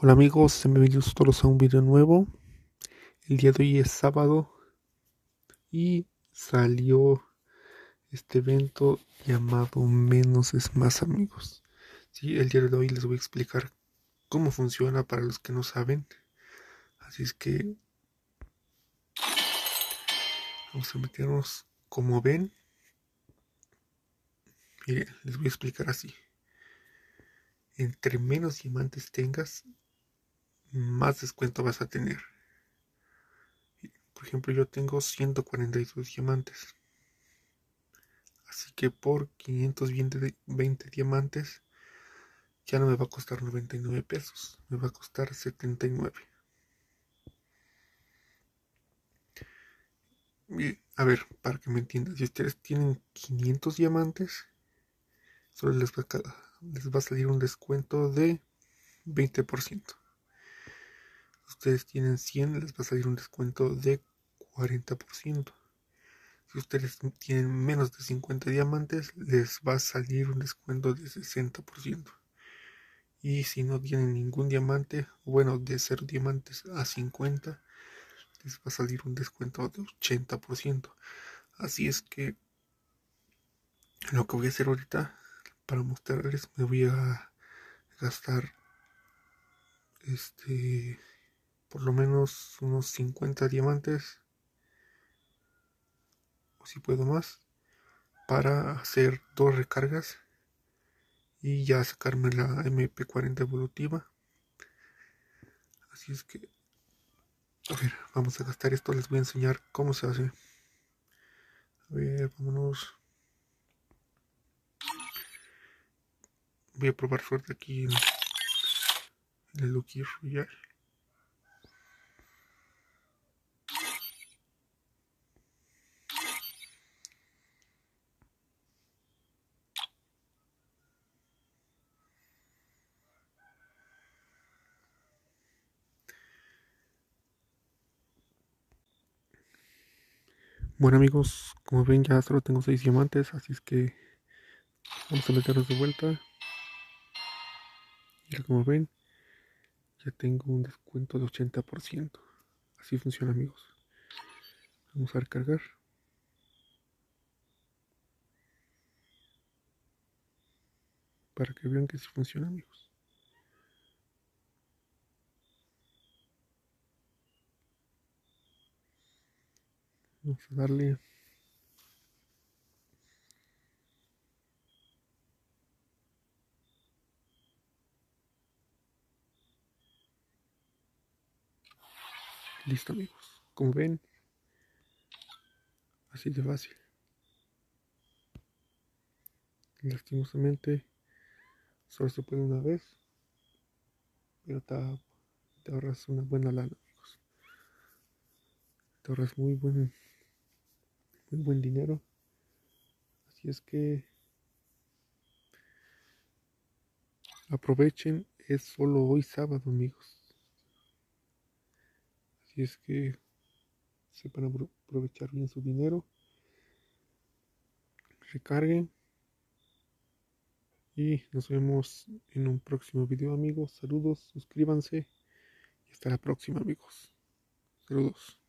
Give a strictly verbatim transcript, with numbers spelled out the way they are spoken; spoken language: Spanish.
Hola amigos, bienvenidos todos a un video nuevo. El día de hoy es sábado y salió este evento llamado Menos es Más, amigos. Sí, el día de hoy les voy a explicar cómo funciona para los que no saben. Así es que vamos a meternos. Como ven, miren, les voy a explicar así. Entre menos diamantes tengas, más descuento vas a tener. Por ejemplo, yo tengo ciento cuarenta y dos diamantes. Así que por quinientos veinte diamantes ya no me va a costar noventa y nueve pesos, me va a costar setenta y nueve. Y, a ver, para que me entiendan, si ustedes tienen quinientos diamantes, solo les va, a, les va a salir un descuento de veinte por ciento. Si ustedes tienen cien, les va a salir un descuento de cuarenta por ciento. Si ustedes tienen menos de cincuenta diamantes, les va a salir un descuento de sesenta por ciento. Y si no tienen ningún diamante, bueno, de cero diamantes a cincuenta, les va a salir un descuento de ochenta por ciento. Así es que lo que voy a hacer ahorita para mostrarles, me voy a gastar este por lo menos unos cincuenta diamantes, o si puedo más, para hacer dos recargas y ya sacarme la M P cuarenta evolutiva. Así es que, a ver, vamos a gastar esto. Les voy a enseñar cómo se hace. A ver, vámonos. Voy a probar suerte aquí en, en el Lucky Royale. Bueno amigos, como ven ya solo tengo seis diamantes, así es que vamos a meterlos de vuelta. Y como ven, ya tengo un descuento de ochenta por ciento. Así funciona amigos. Vamos a recargar. Para que vean que sí funciona amigos. Vamos a darle. Listo amigos. Como ven, así de fácil. Lastimosamente solo se puede una vez, pero te, te ahorras una buena lana amigos. Te ahorras muy buen, muy buen dinero. Así es que aprovechen, es solo hoy sábado amigos. Así es que sepan aprovechar bien su dinero. Recarguen. Y nos vemos en un próximo video amigos. Saludos, suscríbanse y hasta la próxima amigos. Saludos.